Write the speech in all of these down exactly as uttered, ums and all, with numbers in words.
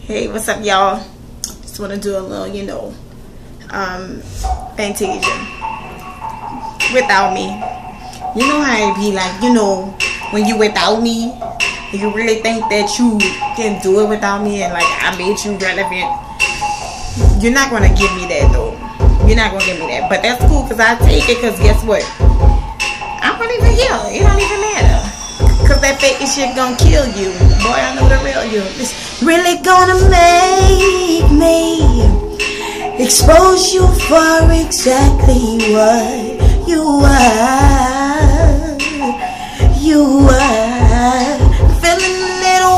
Hey, what's up, y'all? Just want to do a little, you know, um, Fantasia without me. You know how it be like, you know, when you without me, and you really think that you can do it without me, and like I made you relevant. You're not gonna give me that though. You're not gonna give me that, but that's cool because I take it. Cause guess what? I'm not even here. It don't even matter. Cause that fake shit gonna kill you. Boy, I know the real you. It's really gonna make me expose you for exactly what you are. You are feeling a little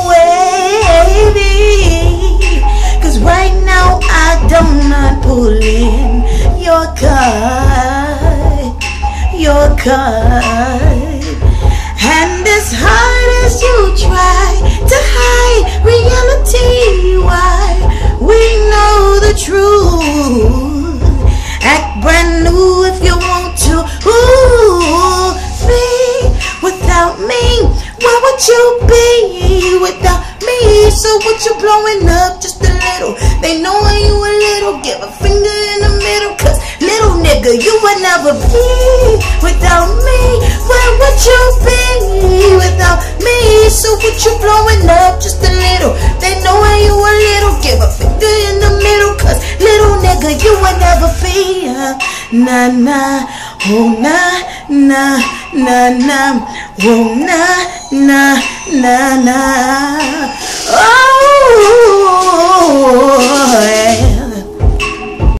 wavy. Cause right now I do not pull in your card. Your card. And as hard as you try to hide reality, why we know the truth. Act brand new if you want to. Ooh, be without me. Where would you be without me? So what you blowing up just a little? They know you a little. Give a finger in the middle. Cause little nigga, you would never be without me. Where would you be without me? So what you blowing up just a little? They know you a little. Give a finger in the middle. Cause little nigga, you would never be. uh, Nah, nah, oh nah, nah, nah, nah, oh nah, nah, nah, nah. Oh, yeah.